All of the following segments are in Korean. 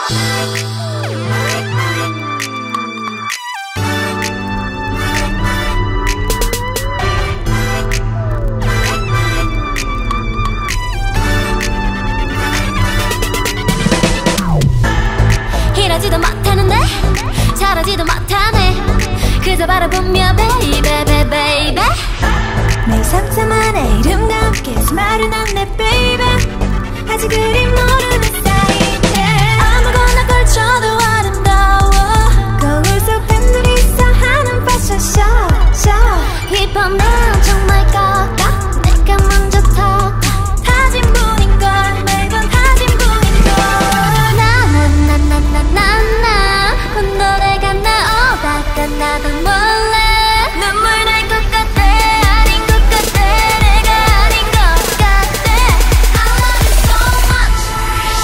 이러지도 못하는데 잘하지도 못하네. 그저 바라보며 baby baby 매일 상상만의 이름과 함께 말은 안내 baby. 아직 그리 모르는 사이인데 아무거나 걸쳐도 아름다워. 거울 속 팬들이 있어 하는 패션쇼 이번엔 정말 걸까 내가 먼저 털까. 사진 분인걸 매번 사진 분인걸. 나나나나나나나 노래가 나오다가 나도 몰래 눈물 날 것 같아. 아닌 것 같아. 내가 아닌 것 같아. I love you so much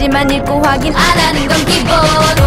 하지만 읽고 확인 안 하는 건 기본.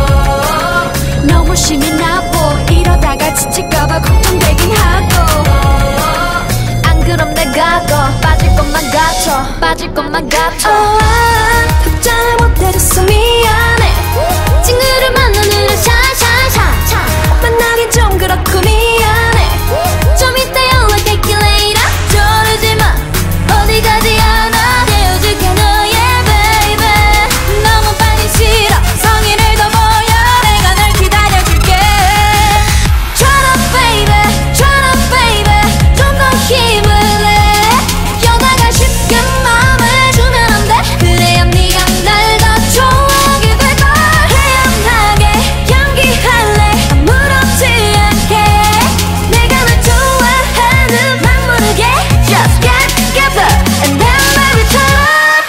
너무 심히 나보 이러다가 지칠까봐 걱정되긴 하고. 안 그럼 내가 빠질 것만 같아. 답장을 못해줘서 미안해. 친구를 만나느라 샤샤샤 만나긴 좀 그렇고 미안해. 좀 이따 연락할게 later. 저러지마 어디 가지 않아. 헤어질게 너의 baby. 너무 빨리 싫어 성의를 더 보여. 내가 널 기다려줄게. Try to baby 좀 더 힘을 내. 여다가 쉽게 마음을 주면 안 돼. 그래야 네가 날 더 좋아하게 될걸. 태연하게 연기할래 아무렇지 않게. 내가 널 좋아하는 막 모르게. Just get together and then baby turn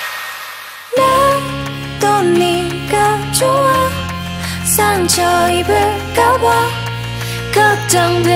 up. 또 네가 좋아. 상처 입을까봐 걱정돼.